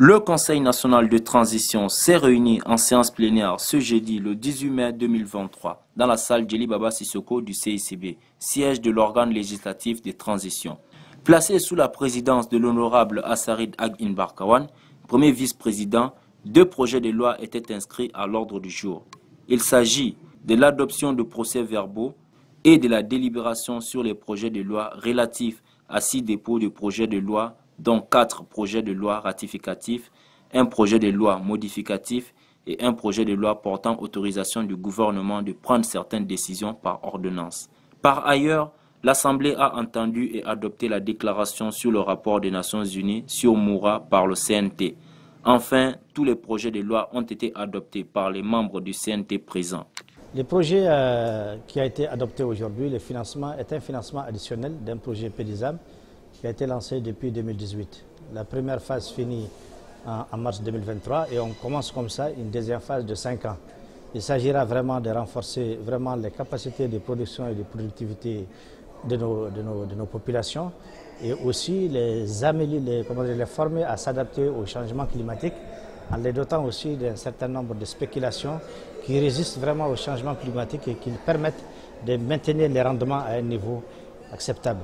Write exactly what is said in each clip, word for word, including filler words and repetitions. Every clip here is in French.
Le Conseil national de transition s'est réuni en séance plénière ce jeudi le dix-huit mai deux mille vingt-trois dans la salle Djeli Baba Sissoko du C I C B, siège de l'organe législatif de transition. Placé sous la présidence de l'honorable Assarid Ag Inbarkawan, premier vice-président, deux projets de loi étaient inscrits à l'ordre du jour. Il s'agit de l'adoption de procès-verbaux et de la délibération sur les projets de loi relatifs à six dépôts de projets de loi, dont quatre projets de loi ratificatifs, un projet de loi modificatif et un projet de loi portant autorisation du gouvernement de prendre certaines décisions par ordonnance. Par ailleurs, l'Assemblée a entendu et adopté la déclaration sur le rapport des Nations Unies sur Moura par le C N T. Enfin, tous les projets de loi ont été adoptés par les membres du C N T présents. Le projet euh, qui a été adopté aujourd'hui, le financement, est un financement additionnel d'un projet P D I S A M qui a été lancé depuis deux mille dix-huit. La première phase finit en, en mars deux mille vingt-trois et on commence comme ça une deuxième phase de cinq ans. Il s'agira vraiment de renforcer vraiment les capacités de production et de productivité de nos, de nos, de nos populations et aussi les améliorer, les, comment dire, les former à s'adapter au changement climatique en les dotant aussi d'un certain nombre de spéculations qui résistent vraiment au changement climatique et qui permettent de maintenir les rendements à un niveau acceptable.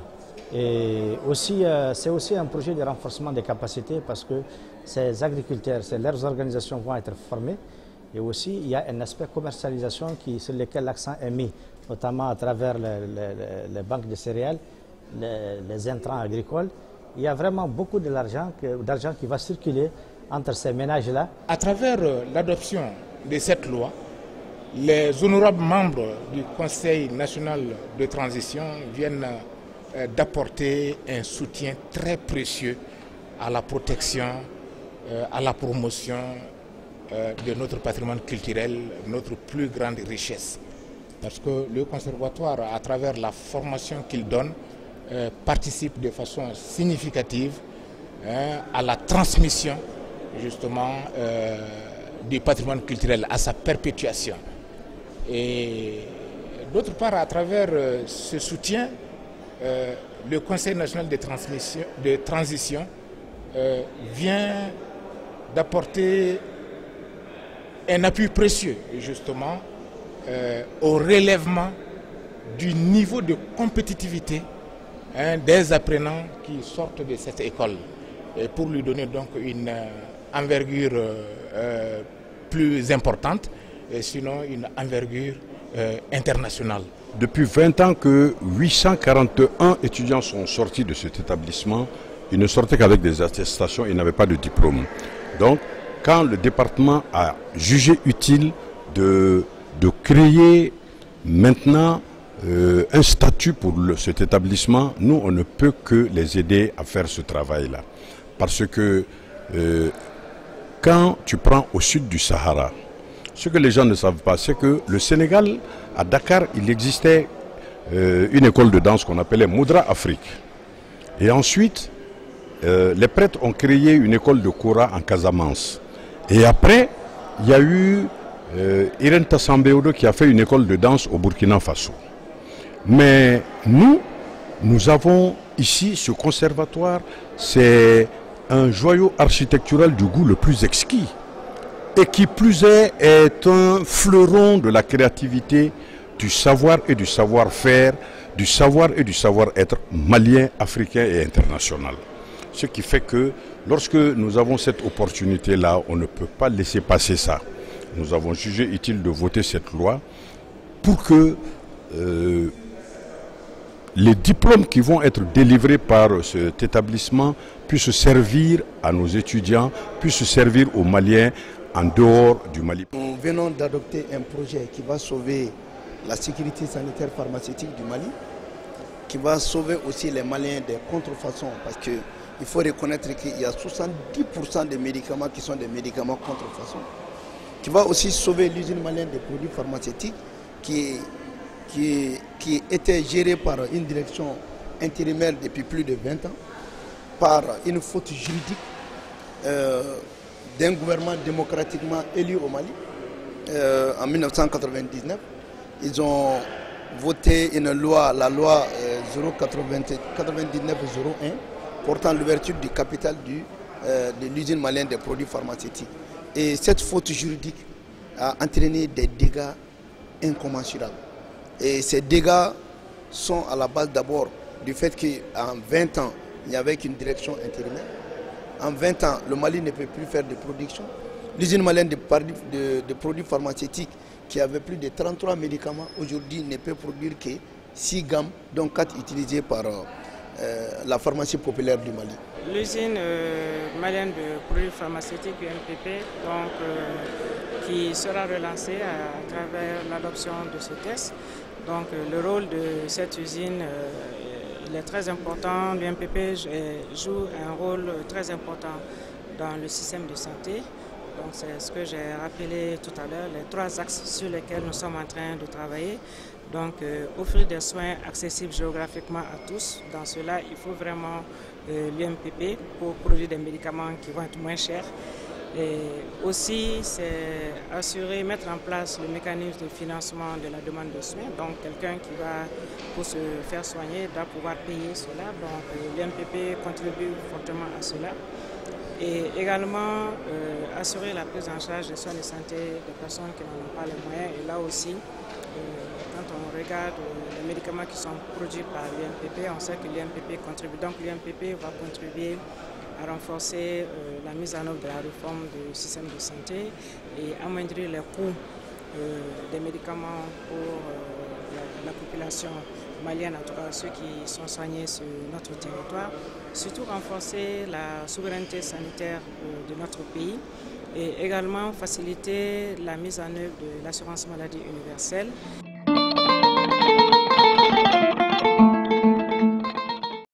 Et aussi, euh, c'est aussi un projet de renforcement des capacités parce que ces agriculteurs, ces, leurs organisations vont être formées. Et aussi, il y a un aspect commercialisation qui, sur lequel l'accent est mis, notamment à travers les, les, les banques de céréales, les, les intrants agricoles. Il y a vraiment beaucoup de l'argent qui va circuler entre ces ménages-là. À travers l'adoption de cette loi, les honorables membres du Conseil national de transition viennent d'apporter un soutien très précieux à la protection, à la promotion de notre patrimoine culturel, notre plus grande richesse. Parce que le conservatoire, à travers la formation qu'il donne, participe de façon significative à la transmission justement du patrimoine culturel, à sa perpétuation. Et d'autre part, à travers ce soutien, Euh, le Conseil national de, transmission, de transition euh, vient d'apporter un appui précieux justement euh, au relèvement du niveau de compétitivité hein, des apprenants qui sortent de cette école et pour lui donner donc une euh, envergure euh, plus importante et sinon une envergure euh, internationale. Depuis vingt ans que huit cent quarante et un étudiants sont sortis de cet établissement, ils ne sortaient qu'avec des attestations, ils n'avaient pas de diplôme. Donc, quand le département a jugé utile de, de créer maintenant euh, un statut pour le, cet établissement, nous, on ne peut que les aider à faire ce travail-là. Parce que euh, quand tu prends au sud du Sahara, ce que les gens ne savent pas, c'est que le Sénégal, à Dakar, il existait euh, une école de danse qu'on appelait Moudra Afrique. Et ensuite, euh, les prêtres ont créé une école de Kora en Casamance. Et après, il y a eu euh, Irène Tassambeodo qui a fait une école de danse au Burkina Faso. Mais nous, nous avons ici ce conservatoire, c'est un joyau architectural du goût le plus exquis. Et qui plus est, est un fleuron de la créativité, du savoir et du savoir-faire, du savoir et du savoir-être malien, africain et international. Ce qui fait que lorsque nous avons cette opportunité-là, on ne peut pas laisser passer ça. Nous avons jugé utile de voter cette loi pour que euh, les diplômes qui vont être délivrés par cet établissement puissent servir à nos étudiants, puissent servir aux Maliens, en dehors du Mali. Nous venons d'adopter un projet qui va sauver la sécurité sanitaire pharmaceutique du Mali, qui va sauver aussi les Maliens des contrefaçons, parce qu'il faut reconnaître qu'il y a soixante-dix pour cent des médicaments qui sont des médicaments contrefaçons, qui va aussi sauver l'usine malienne des produits pharmaceutiques qui, qui, qui était gérée par une direction intérimaire depuis plus de vingt ans, par une faute juridique. Euh, d'un gouvernement démocratiquement élu au Mali euh, en mille neuf cent quatre-vingt-dix-neuf. Ils ont voté une loi, la loi euh, zéro quatre-vingt-dix-neuf zéro un, portant l'ouverture du capital du euh, de l'usine malienne des produits pharmaceutiques. Et cette faute juridique a entraîné des dégâts incommensurables. Et ces dégâts sont à la base d'abord du fait qu'en vingt ans, il n'y avait qu'une direction intérimaire. En vingt ans, le Mali ne peut plus faire de production. L'usine malienne de, de, de produits pharmaceutiques qui avait plus de trente-trois médicaments, aujourd'hui ne peut produire que six gammes, dont quatre utilisées par euh, la pharmacie populaire du Mali. L'usine euh, malienne de produits pharmaceutiques U M P P, donc, euh, qui sera relancée à, à travers l'adoption de ce test. Donc, euh, le rôle de cette usine euh, il est très important. L'U M P P joue un rôle très important dans le système de santé. Donc c'est ce que j'ai rappelé tout à l'heure, les trois axes sur lesquels nous sommes en train de travailler. Donc euh, offrir des soins accessibles géographiquement à tous. Dans cela, il faut vraiment euh, l'U M P P pour produire des médicaments qui vont être moins chers. Et aussi, c'est assurer, mettre en place le mécanisme de financement de la demande de soins. Donc quelqu'un qui va, pour se faire soigner, doit pouvoir payer cela. Donc euh, l'U M P P contribue fortement à cela. Et également euh, assurer la prise en charge des soins de santé des personnes qui n'en ont pas les moyens. Et là aussi, euh, quand on regarde euh, les médicaments qui sont produits par l'U M P P, on sait que l'U M P P contribue. Donc l'U M P P va contribuer à renforcer euh, la mise en œuvre de la réforme du système de santé et amoindrir les coûts euh, des médicaments pour euh, la, la population malienne, en tout cas ceux qui sont soignés sur notre territoire. Surtout renforcer la souveraineté sanitaire euh, de notre pays et également faciliter la mise en œuvre de l'assurance maladie universelle.